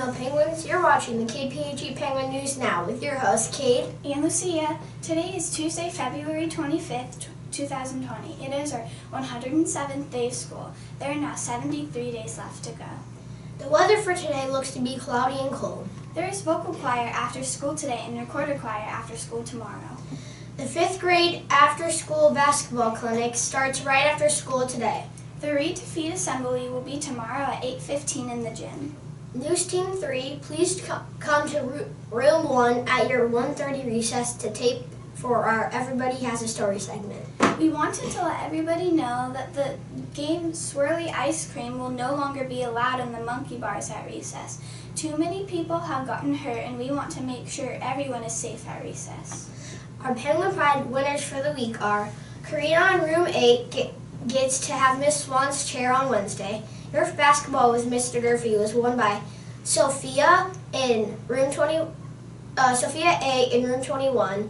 Hill Penguins. You're watching the KPHE Penguin News Now with your hosts, Kate and Lucia. Today is Tuesday, February 25th, 2020. It is our 107th day of school. There are now 73 days left to go. The weather for today looks to be cloudy and cold. There is vocal choir after school today and recorder choir after school tomorrow. The 5th grade after-school basketball clinic starts right after school today. The Read to Feed assembly will be tomorrow at 8:15 in the gym. News Team 3, please come to Room 1 at your 1:30 recess to tape for our Everybody Has a Story segment. We wanted to let everybody know that the game Swirly Ice Cream will no longer be allowed in the monkey bars at recess. Too many people have gotten hurt, and we want to make sure everyone is safe at recess. Our Penguin Pride winners for the week are Karina in Room 8 gets to have Miss Swan's chair on Wednesday. Nerf basketball with Mr. Durfee was won by Sophia in Room 20. Sophia A in Room 21.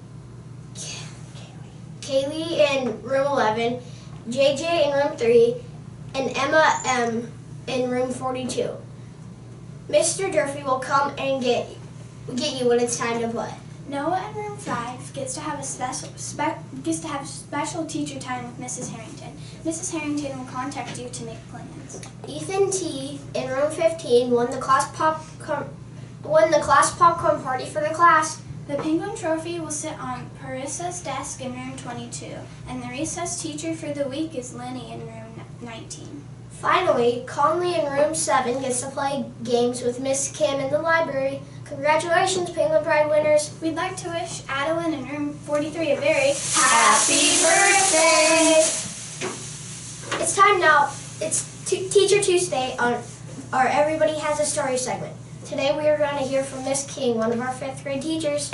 Kaylee in Room 11. JJ in Room 3, and Emma M in Room 42. Mr. Durfee will come and get you when it's time to play. Noah in Room 5 gets to have special teacher time with Mrs. Harrington. Mrs. Harrington will contact you to make plans. Ethan T in Room 15 won the class popcorn party for the class. The Penguin Trophy will sit on Parissa's desk in Room 22, and the recess teacher for the week is Lenny in Room 19. Finally, Conley in Room 7 gets to play games with Miss Kim in the library. Congratulations, Penguin Pride winners. We'd like to wish Adeline in Room 43 a very happy birthday! It's time now. It's Teacher Tuesday on our Everybody Has a Story segment. Today we are going to hear from Miss King, one of our 5th grade teachers.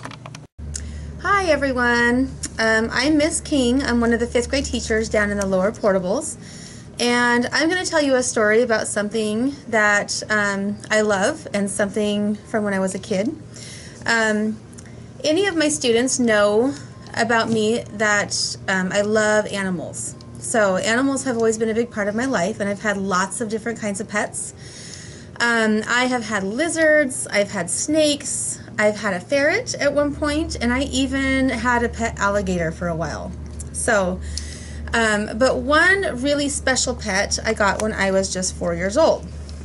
Hi everyone, I'm Miss King. I'm one of the 5th grade teachers down in the lower portables, and I'm going to tell you a story about something that I love and something from when I was a kid. Any of my students know about me that I love animals. So animals have always been a big part of my life, and I've had lots of different kinds of pets. I have had lizards, I've had snakes, I've had a ferret at one point, and I even had a pet alligator for a while. So, but one really special pet I got when I was just 4 years old.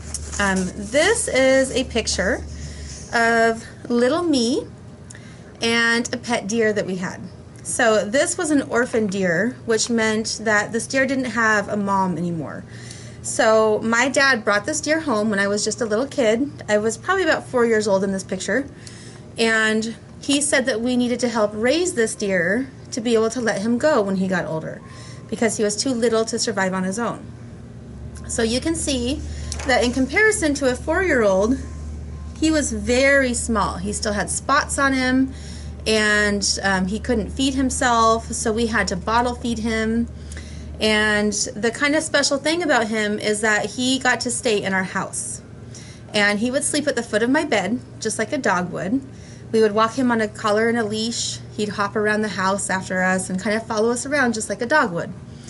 This is a picture of little me and a pet deer that we had. So this was an orphan deer, which meant that this deer didn't have a mom anymore. So my dad brought this deer home when I was just a little kid. I was probably about 4 years old in this picture. And he said that we needed to help raise this deer to be able to let him go when he got older, because he was too little to survive on his own. So you can see that in comparison to a 4-year-old, he was very small. He still had spots on him, and he couldn't feed himself, so we had to bottle feed him. And the kind of special thing about him is that he got to stay in our house. And he would sleep at the foot of my bed, just like a dog would. We would walk him on a collar and a leash. He'd hop around the house after us and kind of follow us around just like a dog would.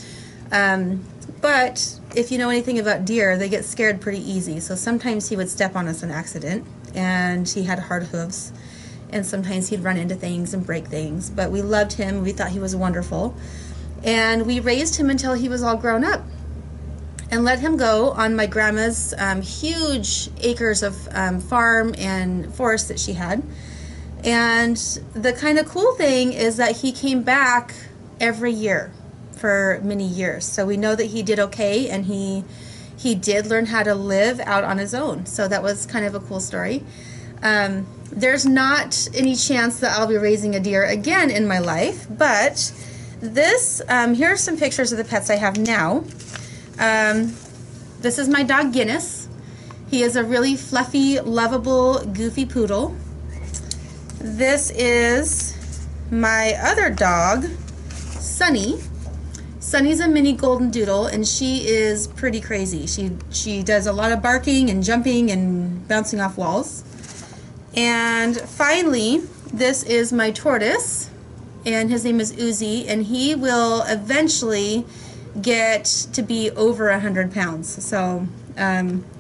But if you know anything about deer, they get scared pretty easy. So sometimes he would step on us in accident, and he had hard hooves. And sometimes he'd run into things and break things. But we loved him. We thought he was wonderful. And we raised him until he was all grown up and let him go on my grandma's huge acres of farm and forest that she had. And the kind of cool thing is that he came back every year for many years. So we know that he did okay, and he did learn how to live out on his own. So that was kind of a cool story. There's not any chance that I'll be raising a deer again in my life, but this, here are some pictures of the pets I have now. This is my dog Guinness. He is a really fluffy, lovable, goofy poodle. This is my other dog, Sunny. Sunny's a mini golden doodle, and she is pretty crazy. She does a lot of barking and jumping and bouncing off walls. And finally, this is my tortoise, and his name is Uzi, and he will eventually get to be over 100 pounds. So I'm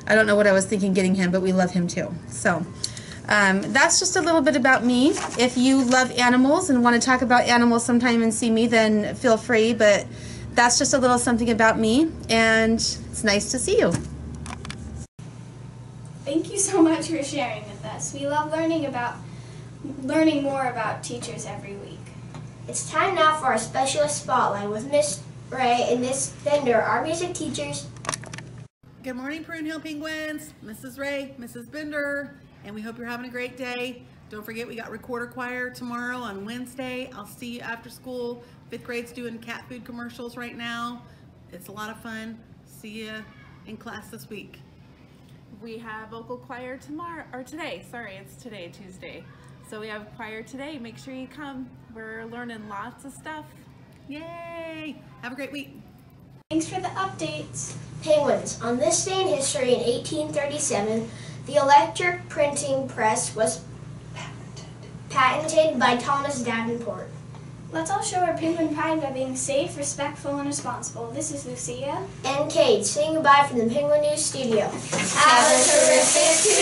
I don't know what I was thinking getting him, but we love him too. So that's just a little bit about me. If you love animals and want to talk about animals sometime and see me, then feel free. But that's just a little something about me, and it's nice to see you. Thank you so much for sharing with us. We love learning more about teachers every week. It's time now for our specialist spotlight with Miss Ray and Miss Bender, our music teachers. Good morning, Prune Hill Penguins. Mrs. Ray, Mrs. Bender, and we hope you're having a great day. Don't forget, we got recorder choir tomorrow on Wednesday. I'll see you after school. 5th grade's doing cat food commercials right now. It's a lot of fun. See you in class this week. We have vocal choir tomorrow, or today, sorry, it's today, Tuesday. So we have choir today. Make sure you come. We're learning lots of stuff. Yay! Have a great week. Thanks for the updates. Penguins. On this day in history in 1837, the electric printing press was patented by Thomas Davenport. Let's all show our penguin pride by being safe, respectful, and responsible. This is Lucia And Kate, saying goodbye from the Penguin News Studio. Have a terrific